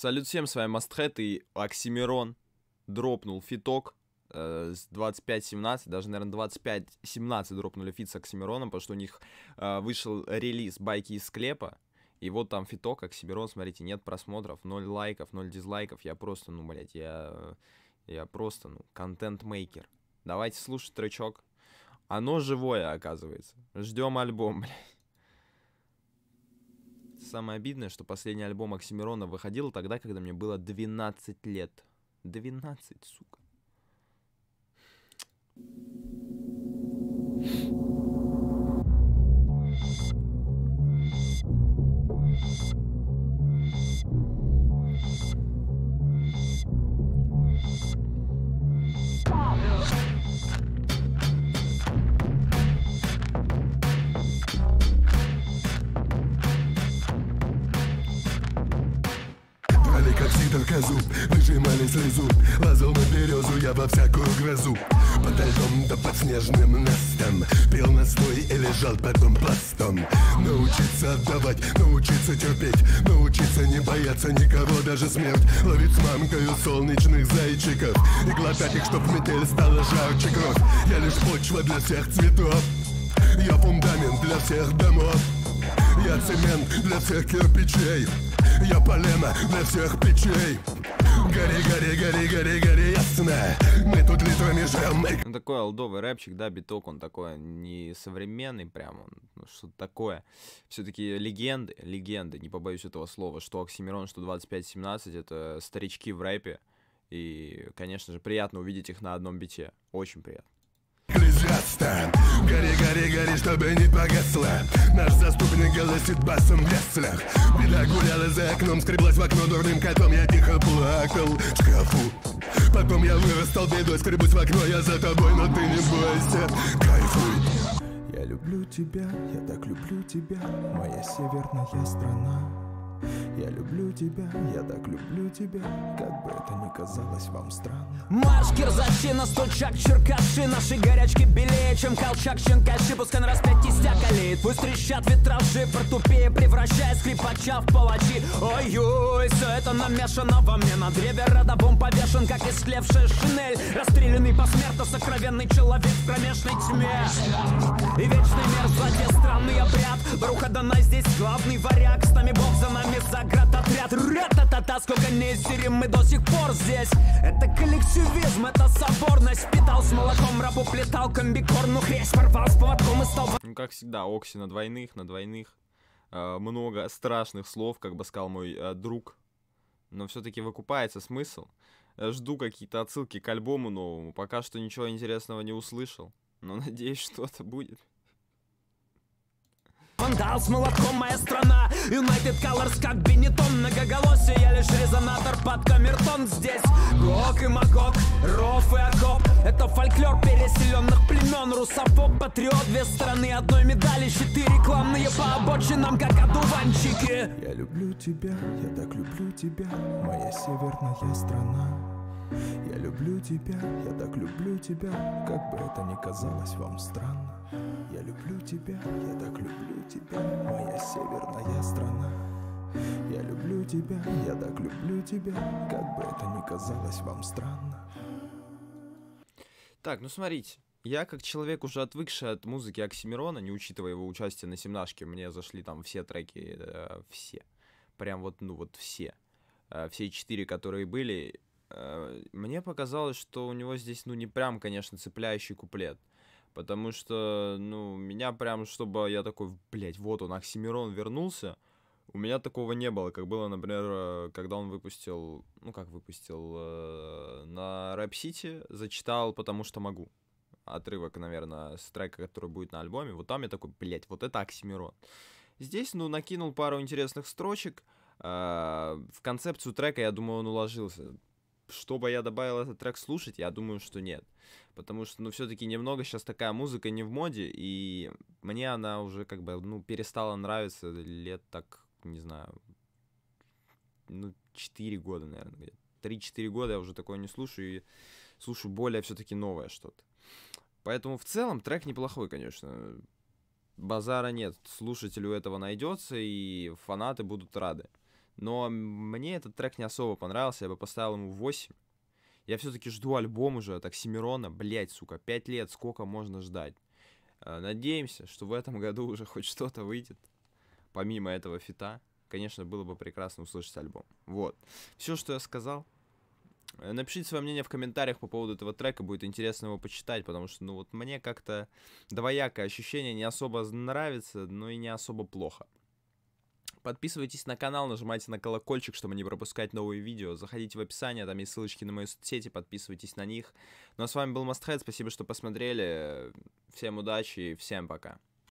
Салют всем, с вами Masthead и Оксимирон дропнул фиток с 25.17, даже, наверное, 25.17 дропнули фит с Оксимироном, потому что у них вышел релиз байки из склепа, и вот там фиток, Оксимирон, смотрите, нет просмотров, 0 лайков, 0 дизлайков, я просто, ну, блядь, я просто, ну, контент-мейкер. Давайте слушать тречок. Оно живое, оказывается. Ждем альбом, блядь. Самое обидное, что последний альбом Оксимирона выходил тогда, когда мне было 12 лет. 12, сука. Как сидор козу, выжимали слезу, лазал на березу, я во всякую грозу. Под льдом да под снежным настом пил настой и лежал потом пластом. Научиться отдавать, научиться терпеть, научиться не бояться никого, даже смерть. Ловить с мамкою солнечных зайчиков и глотать их, чтоб метель стала жарче кровь. Я лишь почва для всех цветов, я фундамент для всех домов, я цемент для всех кирпичей, я полено для всех печей. Гори, гори, гори, гори, гори, ясно. Мы тут литрами жрем. Ну, такой олдовый рэпчик, да, биток, он такой не современный прям, ну, что-то такое. Все-таки легенды, не побоюсь этого слова, что Оксимирон, что 25.17, это старички в рэпе. И, конечно же, приятно увидеть их на одном бите. Очень приятно. Экклезиаста. Гори, гори, гори, чтобы не погасло. Наш заступник голосит басом в яслях. Беда гуляла за окном, скреблась в окно дурным котом. Я тихо плакал в шкафу. Потом я вырастал бедой, скребусь в окно. Я за тобой, но ты не бойся, кайфуй. Я люблю тебя, я так люблю тебя, моя северная страна. Я люблю тебя, я так люблю тебя, как бы это ни казалось вам странно. Марш, кирзачина, стульчак, черкаши, наши горячки белее, чем колчак, щенкаши. Пускай на распятии стяг олеет, пусть трещат витражи, портупея превращая скрипача в палачи. Ой-ой, все это намешано во мне, на древе родовом повешен, как истлевшая шинель. Расстрелянный посмертно, сокровенный человек в кромешной тьме. И вечный мир сзади, странный обряд. Баруха Данай здесь главный варяг, с нами Бог, за нами заградотряд. Ра-та-та-та, сколько не серим, мы до сих пор здесь. Это коллективизм, это соборность. Питал с молоком, рабу плетал комбикорн, ну хресь порвал с поводком и стал... Ну, как всегда, Окси на двойных. Много страшных слов, как бы сказал мой друг. Но все-таки выкупается смысл. Жду какие-то отсылки к альбому новому. Пока что ничего интересного не услышал. Но надеюсь, что-то будет. Вандал с молотком, моя страна. United Colors как Бенетон. Многоголосие, я лишь резонатор под камертон. Здесь Гог и Магог, ров и окоп. Это фольклор переселенных племен. Русофоб, патриот, две стороны одной медали. Щиты рекламные по обочинам, как одуванчики. Я люблю тебя, я так люблю тебя, моя северная страна. Я люблю тебя, я так люблю тебя, как бы это ни казалось вам странно. Я люблю тебя, я так люблю тебя, моя северная страна. Я люблю тебя, я так люблю тебя, как бы это ни казалось вам странно. Так, ну смотрите. Я, как человек, уже отвыкший от музыки Оксимирона, не учитывая его участие на семнашке, мне зашли там все треки, все. Прям вот, ну вот все. Все 4, которые были. Мне показалось, что у него здесь, ну, не прям, конечно, цепляющий куплет. Потому что, ну, меня прям, чтобы я такой, блядь, вот он, Оксимирон вернулся. У меня такого не было, как было, например, когда он выпустил, ну, как выпустил, на Рэп Сити, зачитал «Потому что могу». Отрывок, наверное, с трека, который будет на альбоме. Вот там я такой, блядь, вот это Оксимирон. Здесь, ну, накинул пару интересных строчек. В концепцию трека, я думаю, он уложился. Чтобы я добавил этот трек слушать, я думаю, что нет. Потому что, ну, все-таки немного сейчас такая музыка не в моде, и мне она уже, как бы, ну, перестала нравиться лет так, не знаю, ну, 4 года, наверное, где-то. 3-4 года я уже такое не слушаю, и слушаю более все-таки новое что-то. Поэтому в целом трек неплохой, конечно. Базара нет, слушателю этого найдется, и фанаты будут рады. Но мне этот трек не особо понравился, я бы поставил ему 8. Я все-таки жду альбом уже от Оксимирона, блять, сука, 5 лет, сколько можно ждать. Надеемся, что в этом году уже хоть что-то выйдет, помимо этого фита. Конечно, было бы прекрасно услышать альбом. Вот, все, что я сказал. Напишите свое мнение в комментариях по поводу этого трека, будет интересно его почитать, потому что, ну вот, мне как-то двоякое ощущение, не особо нравится, но и не особо плохо. Подписывайтесь на канал, нажимайте на колокольчик, чтобы не пропускать новые видео. Заходите в описание, там есть ссылочки на мои соцсети, подписывайтесь на них. Ну а с вами был Must Have, спасибо, что посмотрели. Всем удачи и всем пока.